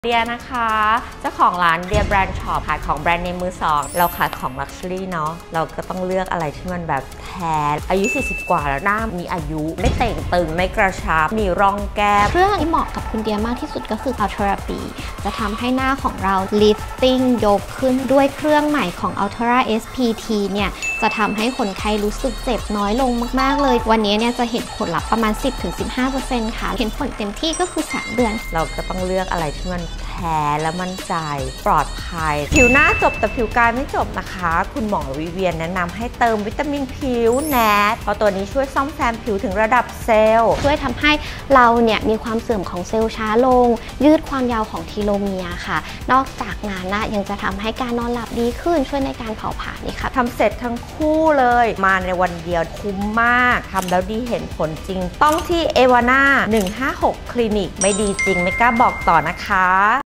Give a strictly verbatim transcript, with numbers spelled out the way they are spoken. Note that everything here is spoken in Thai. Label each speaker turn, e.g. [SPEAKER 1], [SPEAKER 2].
[SPEAKER 1] เดียนะคะเจ้าของร้านเดียแบรนด์ช็อปขายของแบรนด์เนมมือสองเราขายของลักชัวรี่เนาะเราก็ต้องเลือกอะไรที่มันแบบแท้อายุสี่สิบกว่าแล้วหน้ามีอายุไม่เต่งตึงไม่กระชับมีร่องแก้ม
[SPEAKER 2] เครื่องที่เหมาะกับคุณเดียมากที่สุดก็คือ Ultra B จะทำให้หน้าของเรา lifting ยกขึ้นด้วยเครื่องใหม่ของ Ultra เอส พี ที เนี่ยจะทำให้คนไข้รู้สึกเจ็บน้อยลงมากๆเลยวันนี้เนี่ยจะเห็นผลลัพธ์ประมาณ สิบถึงสิบห้าเปอร์เซ็นต์ ค่ะเห็นผลเต็มที่ก็คือสามเดือน
[SPEAKER 1] เราก็ต้องเลือกอะไรที่มันแท้และมั่นใจปลอดภัยผิวหน้าจบแต่ผิวกายไม่จบนะคะคุณหมอวิเวียนแนะนำให้เติมวิตามินผิวแนทเพราะตัวนี้ช่วยซ่อมแซมผิวถึงระดับเซลล์
[SPEAKER 2] ช่วยทำให้เราเนี่ยมีความเสื่อมของเซลล์ช้าลงยืดความยาวของทีโลเมียร์ค่ะนอกจากนั้นนะยังจะทำให้การนอนหลับดีขึ้นช่วยในการเผาผลาญนี่ค่ะ
[SPEAKER 1] ทำเสร็จทั้งคู่เลยมาในวันเดียวคุ้มมากทำแล้วดีเห็นผลจริงต้องที่เอวาน่าหนึ่งห้าหกคลินิกไม่ดีจริงไม่กล้าบอกต่อนะคะ